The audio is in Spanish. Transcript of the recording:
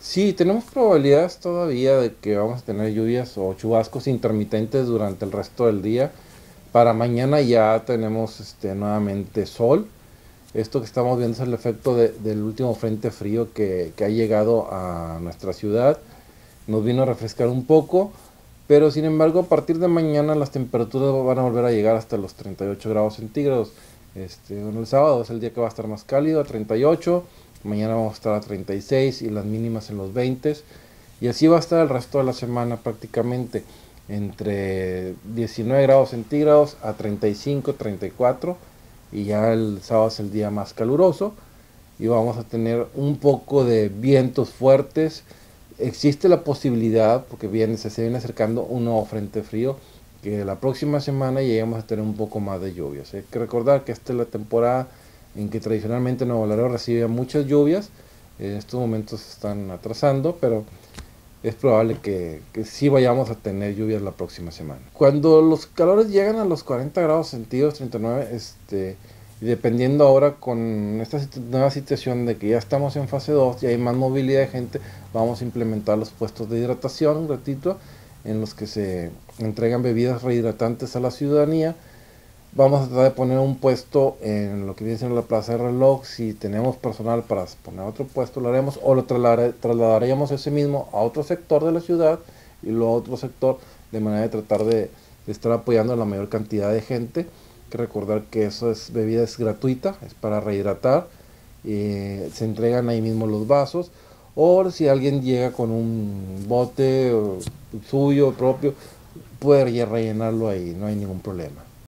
Sí, tenemos probabilidades todavía de que vamos a tener lluvias o chubascos intermitentes durante el resto del día. Para mañana ya tenemos nuevamente sol. Esto que estamos viendo es el efecto del último frente frío que ha llegado a nuestra ciudad. Nos vino a refrescar un poco, pero sin embargo a partir de mañana las temperaturas van a volver a llegar hasta los 38 grados centígrados. Bueno, el sábado es el día que va a estar más cálido, a 38. Mañana vamos a estar a 36 y las mínimas en los 20. Y así va a estar el resto de la semana prácticamente entre 19 grados centígrados a 35, 34. Y ya el sábado es el día más caluroso y vamos a tener un poco de vientos fuertes. Existe la posibilidad, porque se viene acercando un nuevo frente frío, que la próxima semana lleguemos a tener un poco más de lluvias. Hay que recordar que esta es la temporada en que tradicionalmente Nuevo Laredo recibe muchas lluvias. En estos momentos se están atrasando, pero es probable que sí vayamos a tener lluvias la próxima semana. Cuando los calores llegan a los 40 grados centígrados, 39, y dependiendo ahora con esta nueva situación de que ya estamos en fase 2 y hay más movilidad de gente, vamos a implementar los puestos de hidratación un ratito en los que se entregan bebidas rehidratantes a la ciudadanía. Vamos a tratar de poner un puesto en lo que viene siendo la plaza de reloj. Si tenemos personal para poner otro puesto, lo haremos o lo trasladaríamos ese mismo a otro sector de la ciudad y luego a otro sector, de manera de tratar de estar apoyando a la mayor cantidad de gente. Hay que recordar que eso es bebida, es gratuita, es para rehidratar. Se entregan ahí mismo los vasos. O si alguien llega con un bote suyo propio, puede rellenarlo ahí, no hay ningún problema.